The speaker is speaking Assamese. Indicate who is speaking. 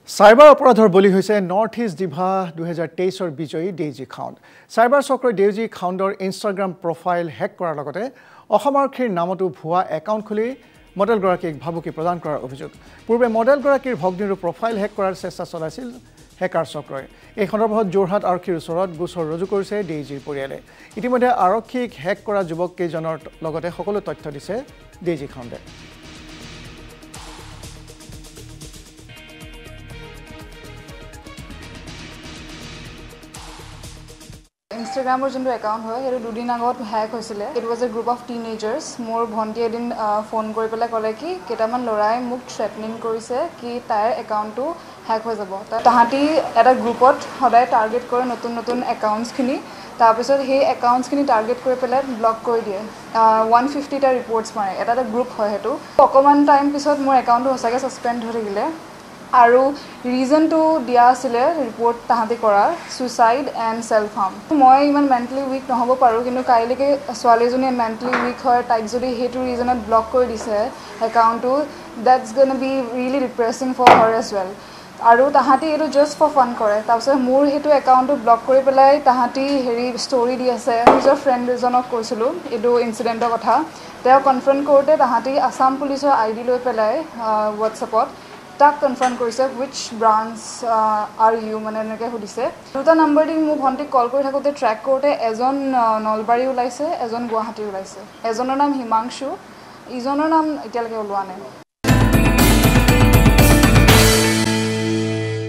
Speaker 1: Cyber অপৰাধৰ বলি হৈছে নৰ্থ ইষ্ট ডিভা 2023 বিজয়ী ডেইজি খাউণ্ড। চাইবাৰ চক্ৰই ডেইজি খাউণ্ডৰ ইনষ্টাগ্ৰাম প্ৰফাইল হেক কৰাৰ লগতে অসম আৰক্ষীৰ নামতো ভুৱা একাউণ্ট খুলি মডেলগৰাকীক ভাবুকি প্ৰদান কৰাৰ অভিযোগ। পূৰ্বে মডেলগৰাকীৰ ভগ্নীৰো প্ৰফাইল হেক কৰাৰ চেষ্টা চলাইছিল হেকাৰ চক্ৰই। এই সন্দৰ্ভত যোৰহাট আৰক্ষীৰ ওচৰত গোচৰ ৰুজু কৰিছে ডেইজিৰ পৰিয়ালে। ইতিমধ্যে আৰক্ষীক হেক কৰা যুৱককেইজনৰ লগতে সকলো তথ্য দিছে ডেইজি খাউণ্ডে।
Speaker 2: Instagramৰ যোনটো একাউণ্ট হয় সেইটো দুদিন আগত হ্যাক হৈছিলে। It was a group of teenagers. মোৰ ভণ্টি এদিন ফোন কৰি পেলাই ক'লে কি কেইটামান ল'ৰাই মোক থ্ৰেটনিং কৰিছে কি তাইৰ একাউণ্টটো হ্যাক হৈ যাব। তাহাঁতি এটা গ্ৰুপত সদায় টাৰ্গেট কৰে নতুন নতুন একাউণ্টছখিনি। তাৰপিছত সেই একাউণ্টছখিনি টাৰ্গেট কৰি পেলাই ব্লক কৰি দিয়ে। 150টা ৰিপৰ্টছ মাৰে। এটা গ্ৰুপ হয় সেইটো। অকণমান টাইম পিছত মোৰ একাউণ্টটো সঁচাকৈ ছাছপেণ্ড হৈ থাকিলে। আৰু ৰিজনটো দিয়া আছিলে ৰিপৰ্ট তাহাঁতি কৰাৰ ছুইচাইড এণ্ড ছেল্ফ হাৰ্ম। মই ইমান মেণ্টেলি উইক নহ'ব পাৰোঁ, কিন্তু কাইলৈকে ছোৱালীজনীয়ে মেণ্টেলি উইক হয়, তাইক যদি সেইটো ৰিজনত ব্লক কৰি দিছে একাউণ্টটো, that's gonna be really depressing for her as well. আৰু তাহাঁতি এইটো জাষ্ট ফৰ ফান কৰে। তাৰপিছত মোৰ সেইটো একাউণ্টটো ব্লক কৰি পেলাই তাহাঁতি ষ্টৰি দি আছে। নিজৰ ফ্ৰেণ্ড এজনক কৈছিলোঁ এইটো ইনচিডেণ্টৰ কথা। তেওঁ কনফাৰ্ম কৰোঁতে তাহাঁতি আছাম পুলিচৰ ID লৈ পেলাই হোৱাটছএপত তাক কনফাৰ্ম কৰিছে উইচ ব্ৰাঞ্চ আৰ ইউ মানে এনেকৈ সুধিছে। দুটা নম্বৰ দি মোৰ ভণ্টিক কল কৰি থাকোঁতে ট্ৰেক কৰোঁতে এজন নলবাৰী ওলাইছে, এজন গুৱাহাটী ওলাইছে। এজনৰ নাম হিমাংশু, ইজনৰ নাম এতিয়ালৈকে ওলোৱা নাই।